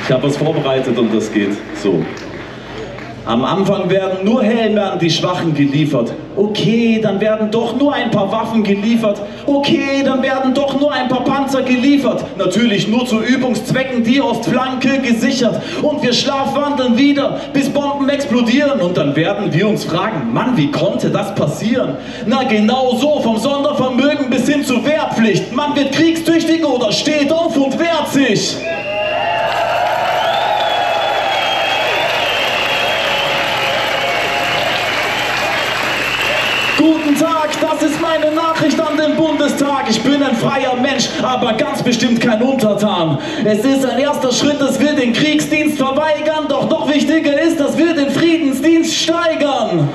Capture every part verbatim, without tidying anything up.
Ich habe was vorbereitet und das geht so. Am Anfang werden nur Helme an die Schwachen geliefert. Okay, dann werden doch nur ein paar Waffen geliefert. Okay, dann werden doch nur ein paar Panzer geliefert. Natürlich nur zu Übungszwecken die Ostflanke gesichert. Und wir schlafwandeln wieder, bis Bomben explodieren. Und dann werden wir uns fragen, Mann, wie konnte das passieren? Na genau so, vom Sondervermögen bis hin zur Wehrpflicht. Man wird kriegstüchtig oder steht auf und wehrt sich. Guten Tag, das ist meine Nachricht an den Bundestag. Ich bin ein freier Mensch, aber ganz bestimmt kein Untertan. Es ist ein erster Schritt, dass wir den Kriegsdienst verweigern. Doch noch wichtiger ist, dass wir den Friedensdienst steigern.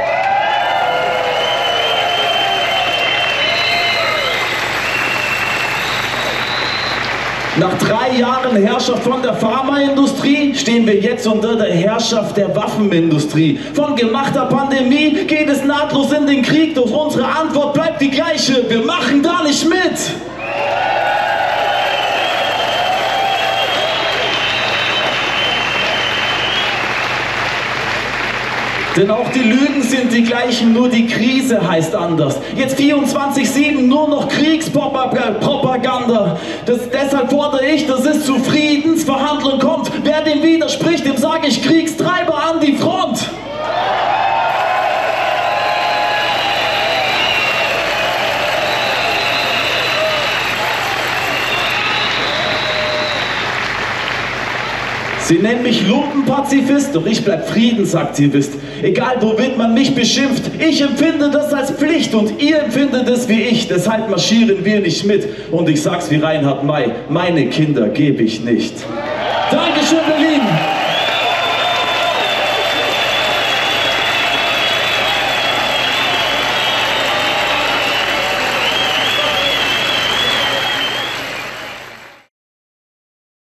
Nach drei Jahren Herrschaft von der Pharmaindustrie stehen wir jetzt unter der Herrschaft der Waffenindustrie. Von gemachter Pandemie geht es nahtlos in den Krieg, doch unsere Antwort bleibt die gleiche: Wir machen da nicht mit! Denn auch die Lügen sind die gleichen, nur die Krise heißt anders. Jetzt vierundzwanzig sieben nur noch Kriegspropaganda. Das, deshalb fordere ich, dass es zu Friedensverhandlungen kommt. Wer dem widerspricht, dem sage ich Kriegstreiber an die Front. Sie nennen mich Lumpenpazifist, doch ich bleib Friedensaktivist. Egal womit man mich beschimpft, ich empfinde das als Pflicht und ihr empfindet es wie ich. Deshalb marschieren wir nicht mit. Und ich sag's wie Reinhard May, meine Kinder gebe ich nicht. Dankeschön, Berlin.